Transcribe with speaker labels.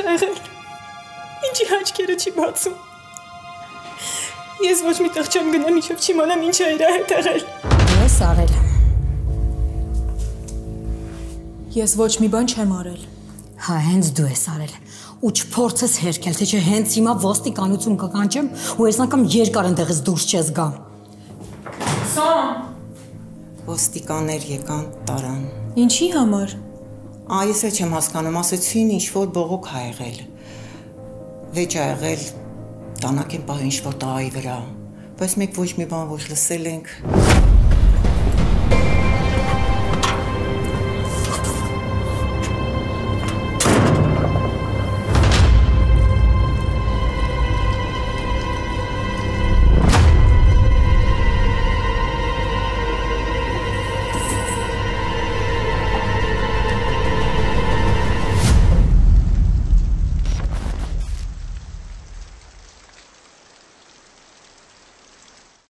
Speaker 1: եղել։ Ինչի հաճքերը չի բացում։ Ես ոչ մի տեղ չեմ գնա, մինչև չիմանամ ինչ է իր հետ եղել։
Speaker 2: Ես արել։
Speaker 1: Ես ոչ մի բան չեմ արել։
Speaker 2: Հա, հենց դու ես արել։ Ու չփորձես հերքել, թե չէ հենց հիմա ոստիկանություն կկանչեմ ու այս անգամ երկար ընդեղից դուրս չես գա։
Speaker 1: Սամ։
Speaker 3: Ոստիկաններ եկան, տարան։
Speaker 1: Ինչի համար։
Speaker 3: Ես էլ չեմ հասկանում, ասեցին ինչ-որ բողոք ա եղել։ Վեճ ա եղել, տանակ են պահ ինչ-որ տղայի վրա, բայց մեկ ոչ մի բան ոչ լսել ենք։